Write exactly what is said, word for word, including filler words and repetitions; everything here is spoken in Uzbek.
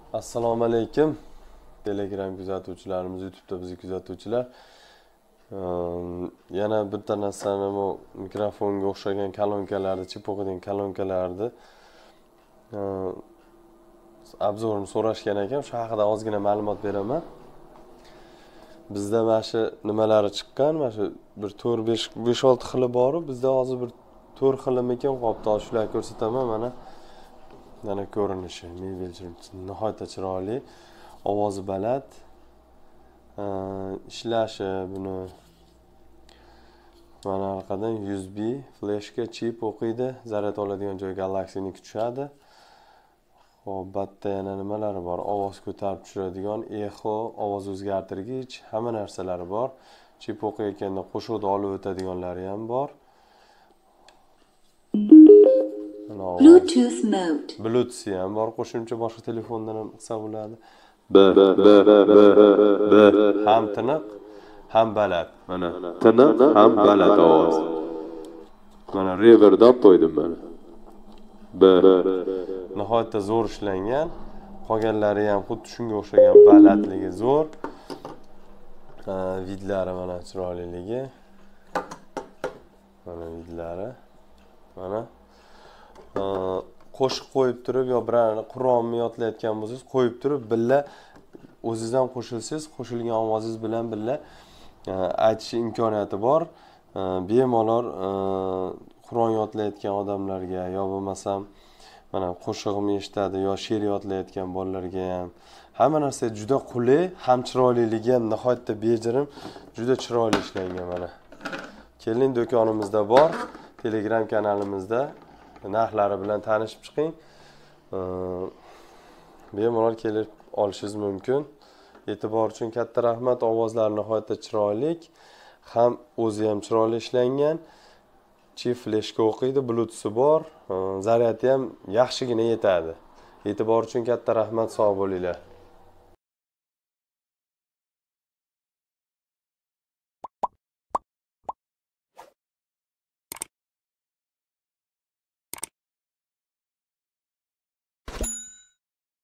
Assalomu alaykum. Telegram kuzatuvchilarimiz, YouTube'da bizni kuzatuvchilar. Yana bitta narsani bu mikrofonga o'xshagan kolonkalarni, chip o'qigan kolonkalarni obzorini so'rashgan ekan. Shu haqida ozgina ma'lumot beraman. Bizda mana shu nimalari chiqqan, mana shu bir to'rt besh olti xili bor. Bizda hozir bir to'rt xilimikin qolibdi. Shularni ko'rsataman mana. Mana ko'rinishi, mebelchirim nihoyatda chiroyli, ovozi baland, ishlashi buni mana orqadan U S B flashga chip o'qiydi, zaryad oladigan joy Galaxy niki tushadi. Xo'p, bitta yana nimalari bor? Ovoz ko'tarib tushiradigan echo, ovoz o'zgartirgich, hamma narsalari bor. Chip o'qiyotganda qo'shiqni olib o'tadiganlari ham bor. Bluetooth mode. Bluetooth ham bor, qo'shimcha boshqa telefondan ham qilsa bo'ladi. B b b b b Ham tiniq, ham baland. mana tiniq ham baland ovoz. Mana reverb olib qo'ydim mana. B Nihoyatda zo'r ishlangan. Qolganlari ham xuddi shunga o'xshagan balandligi zo'r. Vidlari mana chiroyliligi. Mana vidlari. Mana qo'shiq qo'yib turib yo biror Qur'onni yodlayotgan bo'lsangiz, qo'yib turib billa o'zingizdan qo'shilsangiz, qo'shilgan ovozingiz bilan billa aytish imkoniyati bor. Bemalol Qur'on yodlayotgan odamlarga yo bo'lmasam mana qo'shig'imni eshitadi yo she'r yodlayotgan bolalarga ham hamma narsa juda qulay, ham chiroyliligi ham nihoyatda bejirim, juda chiroyli ishlangan mana. Keling, do'konimizda bor, Telegram kanalimizda narxlari bilan tanishib chiqing. Bemalol kelib olishingiz mumkin. E'tibor uchun katta rahmat. Ovozlari nihoyatda chiroyli, ham o'zi ham chiroyli ishlangan. Chip flashga o'qiydi, Bluetooth bor, zaryadi ham yaxshigina yetadi. E'tibor uchun katta rahmat, sog' bo'linglar.